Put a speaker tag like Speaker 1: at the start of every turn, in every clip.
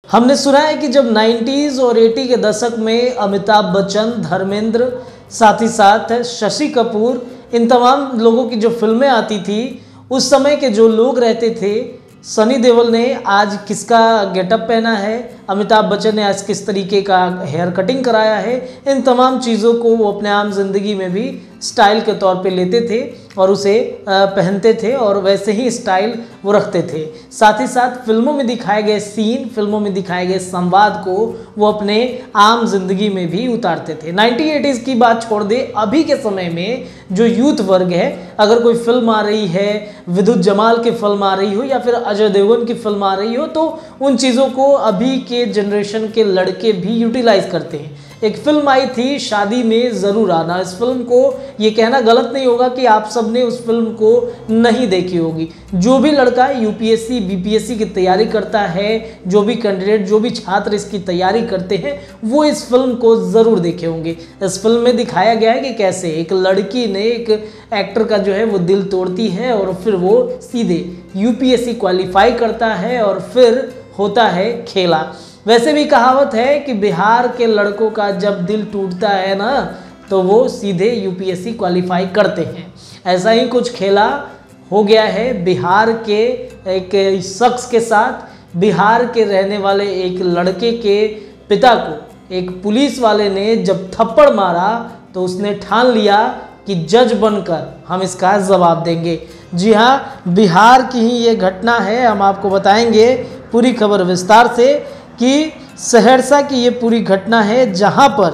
Speaker 1: हमने सुना है कि जब 90s और 80 के दशक में अमिताभ बच्चन, धर्मेंद्र, साथ ही साथ शशि कपूर, इन तमाम लोगों की जो फिल्में आती थी, उस समय के जो लोग रहते थे, सनी देओल ने आज किसका गेटअप पहना है, अमिताभ बच्चन ने आज किस तरीके का हेयर कटिंग कराया है, इन तमाम चीज़ों को वो अपने आम जिंदगी में भी स्टाइल के तौर पे लेते थे और उसे पहनते थे और वैसे ही स्टाइल वो रखते थे। साथ ही साथ फिल्मों में दिखाए गए सीन, फिल्मों में दिखाए गए संवाद को वो अपने आम जिंदगी में भी उतारते थे। 1980s की बात छोड़ दे, अभी के समय में जो यूथ वर्ग है, अगर कोई फिल्म आ रही है, विद्युत जमाल की फिल्म आ रही हो या फिर अजय देवगन की फिल्म आ रही हो, तो उन चीज़ों को अभी के जनरेशन के लड़के भी यूटिलाइज करते हैं। एक फिल्म आई थी शादी में ज़रूर आना, इस फिल्म को ये कहना गलत नहीं होगा कि आप सब ने उस फिल्म को नहीं देखी होगी। जो भी लड़का यूपीएससी बीपीएससी की तैयारी करता है, जो भी कैंडिडेट, जो भी छात्र इसकी तैयारी करते हैं, वो इस फिल्म को ज़रूर देखे होंगे। इस फिल्म में दिखाया गया है कि कैसे एक लड़की ने एक एक्टर का जो है वो दिल तोड़ती है और फिर वो सीधे यूपीएससी क्वालिफाई करता है और फिर होता है खेला। वैसे भी कहावत है कि बिहार के लड़कों का जब दिल टूटता है ना, तो वो सीधे यूपीएससी क्वालिफाई करते हैं। ऐसा ही कुछ खेला हो गया है बिहार के एक शख्स के साथ। बिहार के रहने वाले एक लड़के के पिता को एक पुलिस वाले ने जब थप्पड़ मारा तो उसने ठान लिया कि जज बनकर हम इसका जवाब देंगे। जी हाँ, बिहार की ही ये घटना है। हम आपको बताएंगे पूरी खबर विस्तार से कि सहरसा की ये पूरी घटना है, जहां पर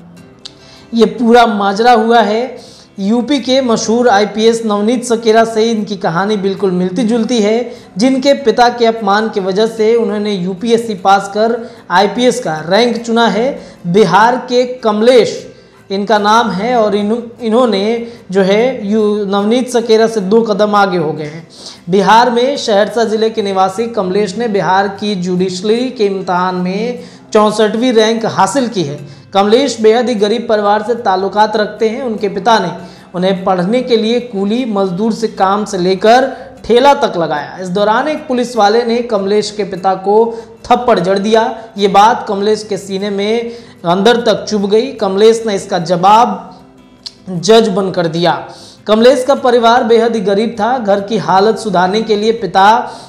Speaker 1: ये पूरा माजरा हुआ है। यूपी के मशहूर आईपीएस नवनीत सकेरा से इनकी कहानी बिल्कुल मिलती जुलती है, जिनके पिता के अपमान की वजह से उन्होंने यूपीएससी पास कर आईपीएस का रैंक चुना है। बिहार के कमलेश इनका नाम है और इन्होंने जो है नवनीत सकेरा से 2 कदम आगे हो गए हैं। बिहार में सहरसा जिले के निवासी कमलेश ने बिहार की जुडिशरी के इम्तहान में 64वीं रैंक हासिल की है। कमलेश बेहद ही गरीब परिवार से ताल्लुकात रखते हैं। उनके पिता ने उन्हें पढ़ने के लिए कूली मजदूर से काम से लेकर ठेला तक लगाया। इस दौरान एक पुलिस वाले ने कमलेश के पिता को थप्पड़ जड़ दिया। ये बात कमलेश के सीने में अंदर तक चुभ गई। कमलेश ने इसका जवाब जज बनकर दिया। कमलेश का परिवार बेहद ही गरीब था। घर की हालत सुधारने के लिए पिता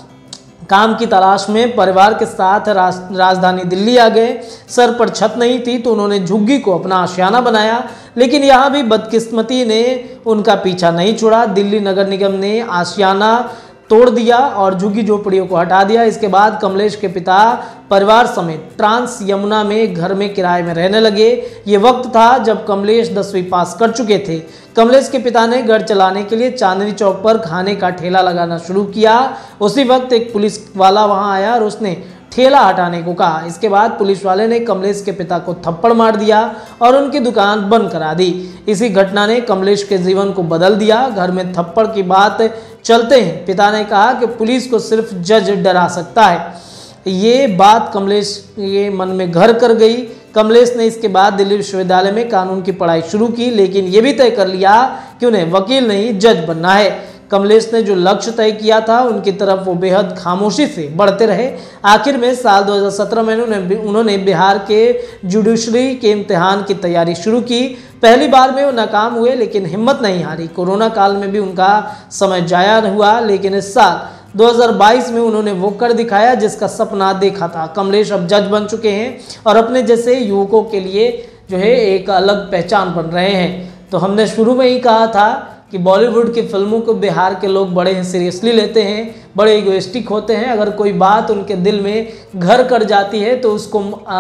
Speaker 1: काम की तलाश में परिवार के साथ राजधानी दिल्ली आ गए। सर पर छत नहीं थी तो उन्होंने झुग्गी को अपना आशियाना बनाया, लेकिन यहाँ भी बदकिस्मती ने उनका पीछा नहीं छोड़ा। दिल्ली नगर निगम ने आशियाना तोड़ दिया और झुग्गी झोपड़ियों को हटा दिया। इसके बाद कमलेश के पिता परिवार समेत ट्रांस यमुना में घर में किराए में रहने लगे। ये वक्त था जब कमलेश 10वीं पास कर चुके थे। कमलेश के पिता ने घर चलाने के लिए चांदनी चौक पर खाने का ठेला लगाना शुरू किया। उसी वक्त एक पुलिस वाला वहां आया और उसने ठेला हटाने को कहा। इसके बाद पुलिस वाले ने कमलेश के पिता को थप्पड़ मार दिया और उनकी दुकान बंद करा दी। इसी घटना ने कमलेश के जीवन को बदल दिया। घर में थप्पड़ की बात चलते हैं पिता ने कहा कि पुलिस को सिर्फ जज डरा सकता है। ये बात कमलेश ये मन में घर कर गई। कमलेश ने इसके बाद दिल्ली विश्वविद्यालय में कानून की पढ़ाई शुरू की, लेकिन ये भी तय कर लिया कि उन्हें वकील नहीं जज बनना है। कमलेश ने जो लक्ष्य तय किया था उनकी तरफ वो बेहद खामोशी से बढ़ते रहे। आखिर में साल 2017 में उन्होंने बिहार के जुडिशरी के इम्तिहान की तैयारी शुरू की। पहली बार में वो नाकाम हुए, लेकिन हिम्मत नहीं हारी। कोरोना काल में भी उनका समय जाया हुआ, लेकिन इस साल 2022 में उन्होंने वो कर दिखाया जिसका सपना देखा था। कमलेश अब जज बन चुके हैं और अपने जैसे युवकों के लिए जो है एक अलग पहचान बन रहे हैं। तो हमने शुरू में ही कहा था कि बॉलीवुड की फिल्मों को बिहार के लोग बड़े ही सीरियसली लेते हैं, बड़े इगोइस्टिक होते हैं। अगर कोई बात उनके दिल में घर कर जाती है तो उसको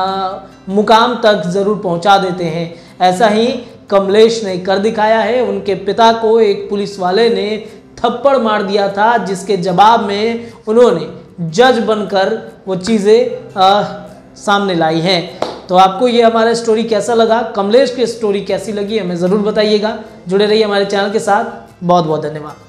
Speaker 1: मुकाम तक ज़रूर पहुंचा देते हैं। ऐसा ही कमलेश ने कर दिखाया है। उनके पिता को एक पुलिस वाले ने थप्पड़ मार दिया था, जिसके जवाब में उन्होंने जज बनकर वो चीज़ें सामने लाई हैं। तो आपको ये हमारा स्टोरी कैसा लगा, कमलेश की स्टोरी कैसी लगी, हमें ज़रूर बताइएगा। जुड़े रहिए हमारे चैनल के साथ। बहुत बहुत धन्यवाद।